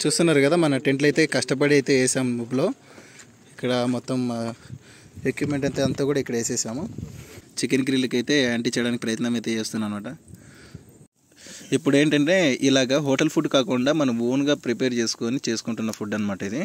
చూస్తున్నారు కదా మన టెంట్లు అయితే కష్టపడి అయితే వేసాము ముబ్బులో. ఇక్కడ మొత్తం ఎక్విప్మెంట్ అయితే అంతా కూడా ఇక్కడ వేసేసాము. చికెన్ గ్రిల్కి అయితే అంటించడానికి ప్రయత్నం అయితే చేస్తున్నాను అనమాట. ఇప్పుడు ఏంటంటే ఇలాగ హోటల్ ఫుడ్ కాకుండా మనం ఓన్గా ప్రిపేర్ చేసుకుంటున్న ఫుడ్ అనమాట ఇది.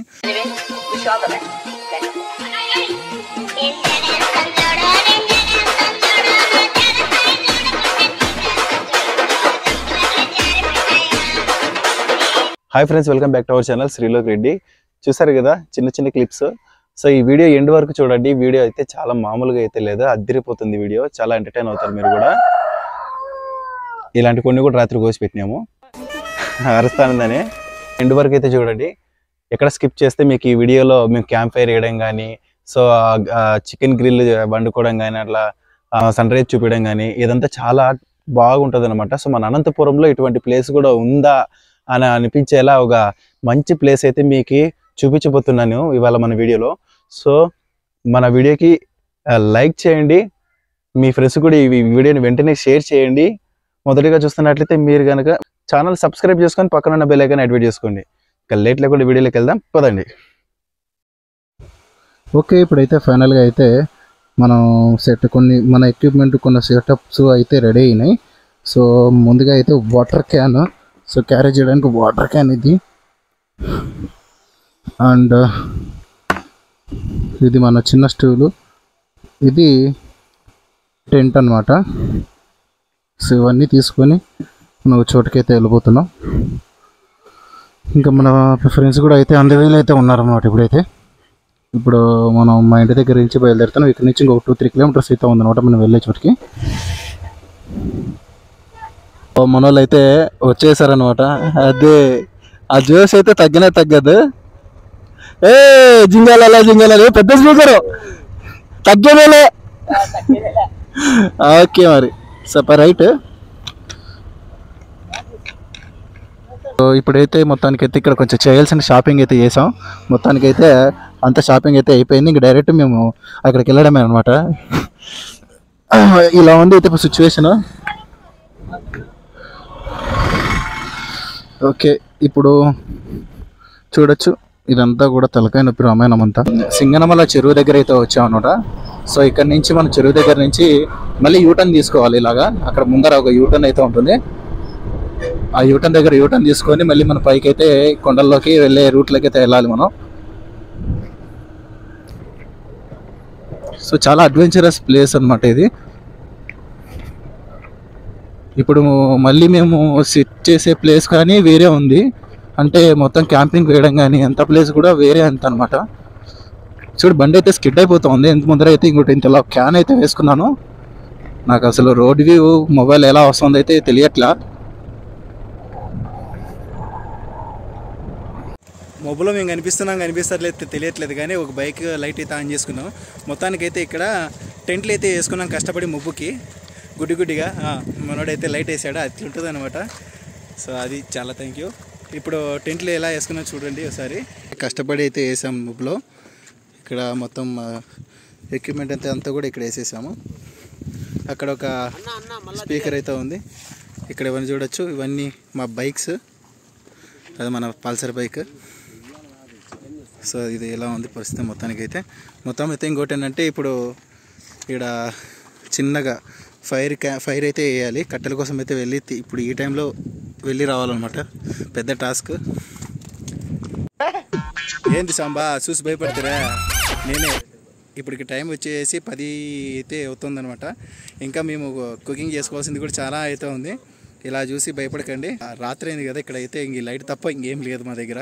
Hi friends, welcome back to our channel Srilok. చూసారు కదా చిన్న చిన్న క్లిప్స్. సో ఈ వీడియో ఎండ్ వరకు చూడండి. వీడియో అయితే చాలా మామూలుగా అయితే లేదు, అద్దరిపోతుంది వీడియో. చాలా ఎంటర్టైన్ అవుతారు మీరు కూడా. ఇలాంటి కొన్ని కూడా రాత్రి కోసి పెట్టినాము అరుస్తానందని. ఎండ్ వరకు అయితే చూడండి. ఎక్కడ స్కిప్ చేస్తే మీకు ఈ వీడియోలో మేము క్యాంప్ ఫైర్ వేయడం కానీ, సో చికెన్ గ్రిల్ వండుకోవడం కానీ, అట్లా సన్ రైజ్ చూపించడం కానీ, ఇదంతా చాలా బాగుంటుంది అనమాట. సో మన అనంతపురంలో ఇటువంటి ప్లేస్ కూడా ఉందా అని అనిపించేలా ఒక మంచి ప్లేస్ అయితే మీకు చూపించబోతున్నాను ఇవాళ మన వీడియోలో. సో మన వీడియోకి లైక్ చేయండి, మీ ఫ్రెండ్స్ కూడా ఈ వీడియోని వెంటనే షేర్ చేయండి. మొదటిగా చూస్తున్నట్లయితే మీరు కనుక ఛానల్ సబ్స్క్రైబ్ చేసుకొని పక్కన ఉన్న బెల్ ఐకాన్ యాక్టివేట్ చేసుకోండి. ఇక లేట్ లేకుండా వీడియోలోకి వెళ్దాం పదండి. ఓకే, ఇప్పుడైతే ఫైనల్గా అయితే మనం మన ఎక్విప్మెంట్ కొన్ని సెటప్స్ అయితే రెడీ అయినాయి. సో ముందుగా అయితే వాటర్ క్యాన్, సో క్యారీ చేయడానికి వాటర్ క్యాన్ ఇది. అండ్ ఇది మన చిన్న స్టూలు, ఇది టెంట్ అన్నమాట. సో ఇవన్నీ తీసుకొని మనం చోటుకైతే వెళ్ళిపోతున్నాం. ఇంకా మన ఫ్రెండ్స్ కూడా అయితే అందవేలు అయితే ఉన్నారన్నమాట. ఇప్పుడు మనం మా ఇంటి దగ్గర నుంచి బయలుదేరుతున్నాం. ఇక్కడ నుంచి ఇంకొక 2-3 కిలోమీటర్స్ అయితే ఉందన్నమాట మనం వెళ్ళే చోటుకి. మన వాళ్ళు అయితే వచ్చేసారనమాట. అదే ఆ జోష్ అయితే తగ్గదు. ఏ జింగాల పెద్ద స్పీకరు తగ్గేదేలే. ఓకే మరి సూపర్ రైట్. సో ఇప్పుడైతే మొత్తానికైతే ఇక్కడ కొంచెం చేయాల్సిన షాపింగ్ అయితే చేసాం. మొత్తానికైతే అంత షాపింగ్ అయితే అయిపోయింది. ఇంక డైరెక్ట్ మేము అక్కడికి వెళ్ళడమే అనమాట. ఇలా ఉంది అయితే ఇప్పుడు సిచ్యువేషన్. ఓకే, ఇప్పుడు చూడొచ్చు ఇదంతా కూడా తలకాయ నొప్పి రామాయణం అంతా. సింగనమల చెరువు దగ్గర అయితే వచ్చాం అనమాట. సో ఇక్కడ నుంచి మనం చెరువు దగ్గర నుంచి మళ్ళీ యూటర్న్ తీసుకోవాలి. ఇలాగా అక్కడ ముందర ఒక యూటర్న్ అయితే ఉంటుంది. ఆ యూటర్న్ దగ్గర యూటర్న్ తీసుకొని మళ్ళీ మన పైకి అయితే కొండల్లోకి వెళ్ళే రూట్లోకి అయితే వెళ్ళాలి మనం. సో చాలా అడ్వెంచరస్ ప్లేస్ అనమాట ఇది. ఇప్పుడు మళ్ళీ మేము సిట్ చేసే ప్లేస్ కానీ వేరే ఉంది, అంటే మొత్తం క్యాంపింగ్ వేయడం కానీ అంత ప్లేస్ కూడా వేరే అంత అనమాట. చూడు బండి అయితే స్కిడ్ అయిపోతుంది. ఎంత ముందర అయితే ఇంకోటి ఇంతలా క్యాన్ అయితే వేసుకున్నాను. నాకు అసలు రోడ్ వ్యూ మొబైల్ ఎలా వస్తుంది అయితే తెలియట్లా. మొబైల్లో మేము కనిపిస్తలేదు తెలియట్లేదు, కానీ ఒక బైక్ లైట్ అయితే ఆన్ చేసుకున్నాం. మొత్తానికైతే ఇక్కడ టెంట్లు అయితే వేసుకున్నాం కష్టపడి ముబ్బుకి. గుడ్డిగా మనోడైతే లైట్ వేసాడు, అట్లుంటుంది అనమాట. సో అది చాలా థ్యాంక్ యూ. ఇప్పుడు టెంట్లు ఎలా వేసుకున్నా చూడండి ఒకసారి. కష్టపడి అయితే వేసాం ముబ్బులో. ఇక్కడ మొత్తం ఎక్విప్మెంట్ అయితే అంతా కూడా ఇక్కడ వేసేసాము. అక్కడ ఒక స్పీకర్ అయితే ఉంది. ఇక్కడ ఇవన్నీ చూడొచ్చు, ఇవన్నీ మా బైక్స్. అది మన పల్సర్ బైక్. సో ఇది ఎలా ఉంది పరిస్థితి మొత్తానికైతే. మొత్తం అయితే ఇంకోటి ఏంటంటే ఇప్పుడు ఇక్కడ చిన్నగా ఫైర్ అయితే వేయాలి. కట్టెల కోసం అయితే వెళ్ళి ఇప్పుడు ఈ టైంలో వెళ్ళి రావాలన్నమాట. పెద్ద టాస్క్. ఏంది సాంబా చూసి భయపడతారా? నేనే ఇప్పటికి టైం వచ్చేసి 10 అయితే అవుతుందన్నమాట. ఇంకా మేము కుకింగ్ చేసుకోవాల్సింది కూడా చాలా అయితే ఉంది. ఇలా చూసి భయపడకండి. రాత్రి అయింది కదా, ఇక్కడ అయితే ఇంక లైట్ తప్ప ఇంకేం లేదు మా దగ్గర.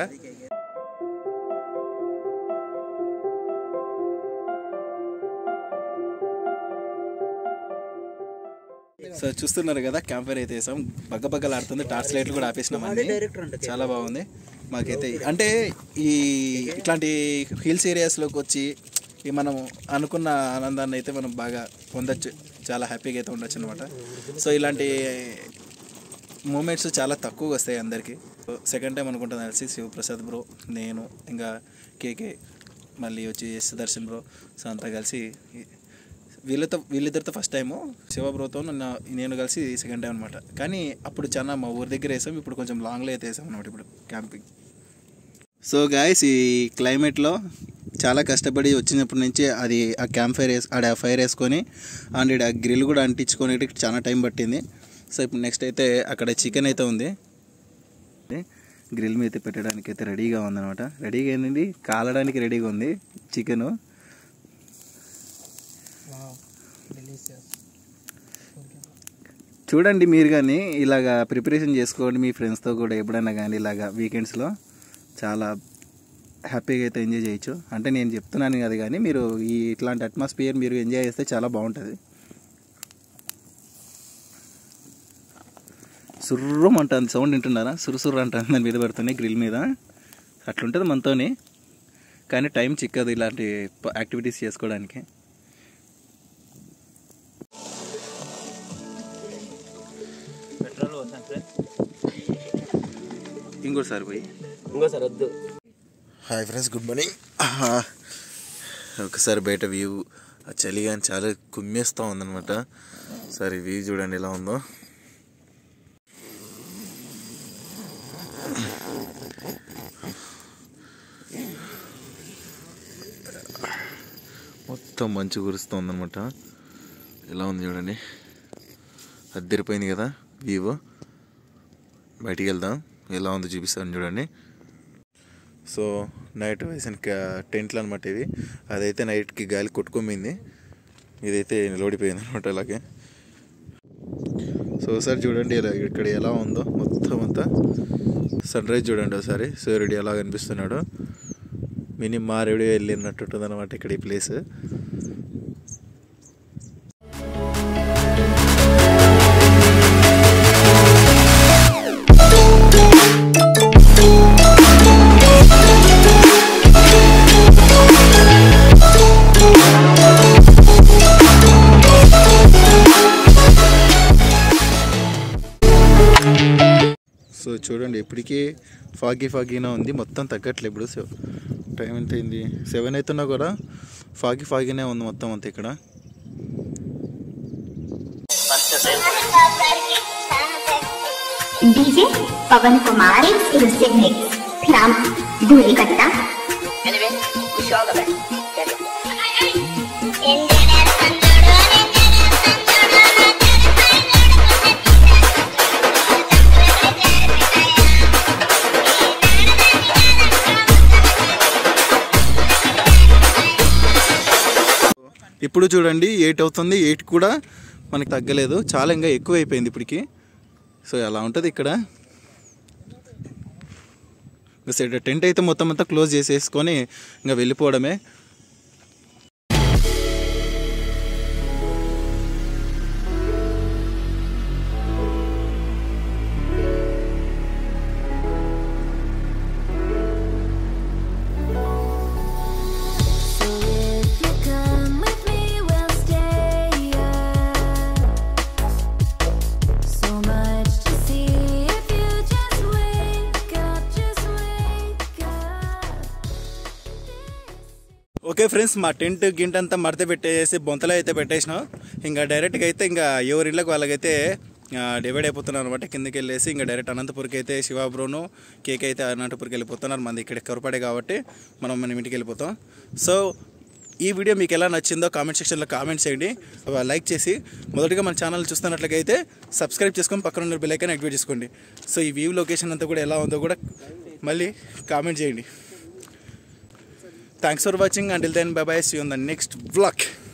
సో చూస్తున్నారు కదా క్యాంప్ ఫైర్ అయితే వేసాం. బగ్గబగ్గలాడుతుంది. టార్చ్ లైట్లు కూడా ఆపేసినాం. చాలా బాగుంది మాకైతే. అంటే ఇట్లాంటి హిల్స్ ఏరియాస్లోకి వచ్చి మనం అనుకున్న ఆనందాన్ని అయితే మనం బాగా పొందొచ్చు. చాలా హ్యాపీగా అయితే ఉండొచ్చు అనమాట. సో ఇలాంటి మూమెంట్స్ చాలా తక్కువగా వస్తాయి అందరికీ. సెకండ్ టైం అనుకుంటాను కలిసి శివప్రసాద్ బ్రో, నేను, ఇంకా కేకే, మళ్ళీ వచ్చి సుదర్శన్ బ్రో. సో అంతా కలిసి వీళ్ళిద్దరితో ఫస్ట్ టైము, శివ బ్రోతో నేను కలిసి సెకండ్ టైం అనమాట. కానీ అప్పుడు చాలా మా ఊరి దగ్గర వేసాం. ఇప్పుడు కొంచెం లాంగ్లో అయితే వేసాం అనమాట ఇప్పుడు క్యాంపింగ్. సో గాయస్, ఈ క్లైమేట్లో చాలా కష్టపడి వచ్చినప్పటి నుంచి అది ఆ క్యాంప్ ఫైర్ ఆ ఫైర్ వేసుకొని అండ్ ఆ గ్రిల్ కూడా అంటించుకొని చాలా టైం పట్టింది. సో ఇప్పుడు నెక్స్ట్ అయితే అక్కడ చికెన్ అయితే ఉంది, గ్రిల్ మీద పెట్టడానికి అయితే రెడీగా ఉందన్నమాట. రెడీగా ఏంది, కాలడానికి రెడీగా ఉంది చికెను. చూడండి మీరు కానీ ఇలాగా ప్రిపరేషన్ చేసుకోండి మీ ఫ్రెండ్స్తో కూడా ఎప్పుడైనా కానీ ఇలాగా వీకెండ్స్లో చాలా హ్యాపీగా అయితే ఎంజాయ్ చేయొచ్చు. అంటే నేను చెప్తున్నాను కదా, కానీ మీరు ఇట్లాంటి అట్మాస్ఫియర్ మీరు ఎంజాయ్ చేస్తే చాలా బాగుంటుంది. సుర్రం అంటుంది, సౌండ్ వింటున్నారా? సురుసుర్రు అంటుంది దాని మీద పడుతుంది గ్రిల్ మీద. అట్లుంటుంది మనతోని, కానీ టైం చిక్కదు ఇలాంటి యాక్టివిటీస్ చేసుకోవడానికి. ఇంకోసారి పోయి ఇంకోసారి వద్దు. Hi friends, good morning. ఒకసారి బయట వ్యూ చలి కానీ చాలా కుమ్మేస్తూ ఉందన్నమాట. సరే వ్యూ చూడండి ఎలా ఉందో. మొత్తం మంచు కురుస్తుంది అనమాట. ఎలా ఉంది చూడండి, అద్దరిపోయింది కదా వ్యూ. బయటికి వెళ్దాం, ఎలా ఉందో చూపిస్తాను చూడండి. సో నైట్ వేసిన టెంట్లు అనమాట ఇవి. అదైతే నైట్కి గాలి కొట్టుకోమింది, ఇదైతే నిలబడిపోయింది అనమాట అలాగే. సో ఒకసారి చూడండి ఇక్కడ ఎలా ఉందో మొత్తం అంతా. సన్ రైజ్ చూడండి ఒకసారి, సూర్యుడు ఎలా కనిపిస్తున్నాడు. మినీ మారేడు వెళ్ళినట్టు అనమాట ఇక్కడ ఈ ప్లేస్. సో చూడండి ఇప్పటికీ ఫాగీనా ఉంది, మొత్తం తగ్గట్లేదు. ఇప్పుడు టైం ఎంత అయింది, 7 అవుతున్నా కూడా ఫాగీనే ఉంది మొత్తం అంతా ఇక్కడ. DJ Pawan Kumar exclusive mix ग्राम Dhuli Katta. Anyway, wish you all the best. ఇప్పుడు చూడండి 8 అవుతుంది, 8 కూడా మనకి తగ్గలేదు, చాలా ఇంకా ఎక్కువ అయిపోయింది ఇప్పటికి. సో అలా ఉంటుంది ఇక్కడ. టెంట్ అయితే మొత్తం అంతా క్లోజ్ చేసేసుకొని ఇంకా వెళ్ళిపోవడమే. ఓకే ఫ్రెండ్స్, మా టెంట్ గింట అంతా మడత పెట్టేసి బొంతలో అయితే పెట్టేసినాం. ఇంకా డైరెక్ట్గా అయితే ఇంకా ఎవరి ఇళ్ళకి వాళ్ళకైతే డివైడ్ అయిపోతున్నారు అనమాట. కిందకి వెళ్ళేసి ఇంకా డైరెక్ట్ అనంతపూర్కి అయితే శివాబ్రోను కేక్ అయితే అనంతపూర్కి వెళ్ళిపోతున్నారు. మనది ఇక్కడ కరుపడే కాబట్టి మనం ఇంటికి వెళ్ళిపోతాం. సో ఈ వీడియో మీకు ఎలా నచ్చిందో కామెంట్ సెక్షన్లో కామెంట్ చేయండి, లైక్ చేసి మొదటిగా మన ఛానల్ చూస్తున్నట్లయితే సబ్స్క్రైబ్ చేసుకొని పక్కన ఉన్న బెల్ ఐకాన్ యాక్టివేట్ చేసుకోండి. సో ఈ వ్యూ లొకేషన్ అంతా కూడా ఎలా ఉందో కూడా మళ్ళీ కామెంట్ చేయండి. Thanks for watching. Until then, bye bye. See you on the next vlog.